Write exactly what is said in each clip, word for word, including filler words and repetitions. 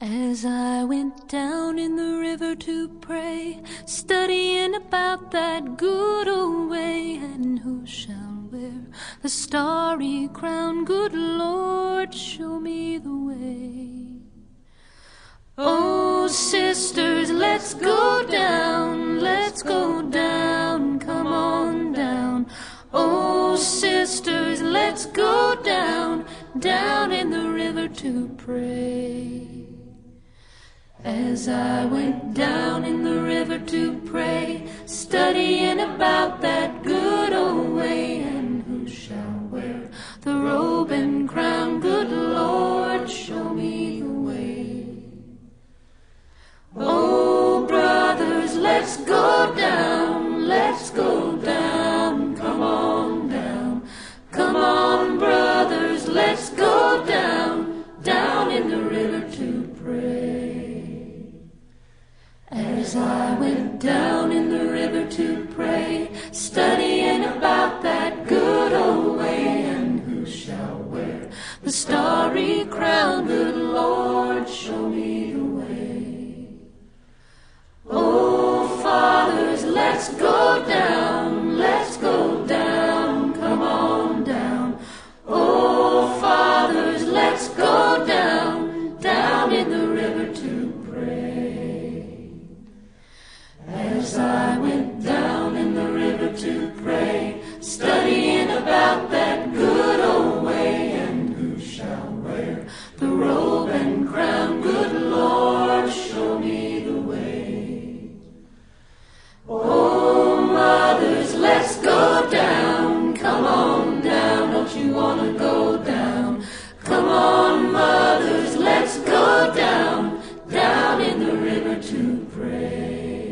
As I went down in the river to pray, studying about that good old way, and who shall wear the starry crown? Good Lord, show me the way. Oh, sisters, let's go down, let's go down, come on down. Oh, sisters, let's go down, down in the river to pray. As I went down in the river to pray, studying about that good old way, and who shall wear the robe and crown? Good Lord, show me the way. Oh, brothers, let's go down, let's go down, come on down. Come on, brothers, let's go down, down in the river to pray. As I went down in the river to pray, studying about that good old way, and who shall wear the starry crown? Good Lord, show me the way. Oh, fathers, let's go down, let's go down, come on down. Oh, fathers, let's go down, down in the river to pray. As I went down in the river to pray, studying about that good old way, and who shall wear the robe and crown? Good Lord, show me the way. Oh, mothers, let's go down, come on down, don't you want to go down? Come on, mothers, let's go down, down in the river to pray.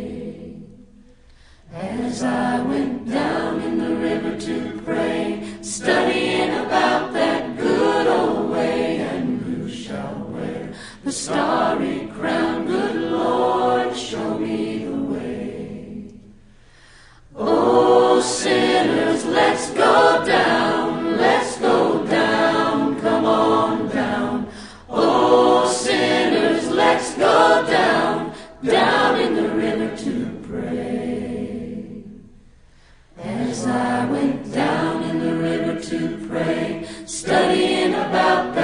As I went down in the river to pray, studying about that good old way, and who shall wear the starry crown? Good Lord, show me the way. Oh, sinners, let's go down, let's go down, come on down. Oh, sinners, let's go down, down in the river to pray. As I went down in the river to pray, studying about